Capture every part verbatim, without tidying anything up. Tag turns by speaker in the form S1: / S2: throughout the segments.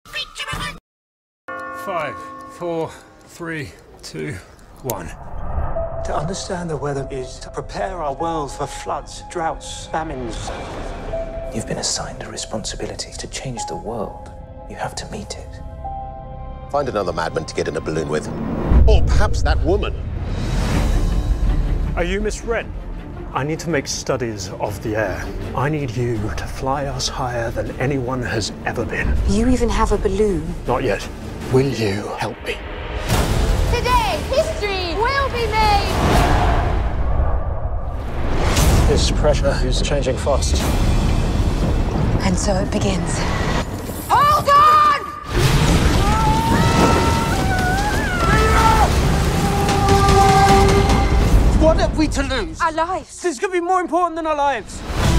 S1: Five, four, three, two, one.
S2: To understand the weather is to prepare our world for floods, droughts, famines.
S3: You've been assigned a responsibility to change the world. You have to meet it.
S4: Find another madman to get in a balloon with. Or perhaps that woman.
S1: Are you Miss Wren? I need to make studies of the air. I need you to fly us higher than anyone has ever been.
S5: You even have a balloon?
S1: Not yet. Will you help me?
S6: Today, history will be made!
S1: This pressure is changing fast.
S5: And so it begins.
S6: Hold on!
S2: What have we to lose?
S6: Our lives.
S2: This could be more important than our lives.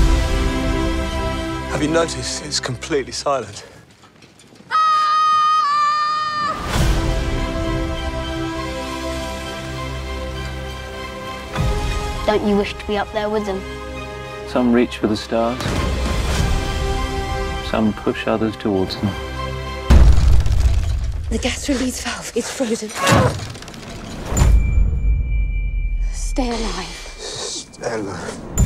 S2: Have you noticed it's completely silent?
S7: Don't you wish to be up there with them?
S8: Some reach for the stars. Some push others towards them.
S5: The gas release valve is frozen.
S7: Stay alive.
S2: Stay alive.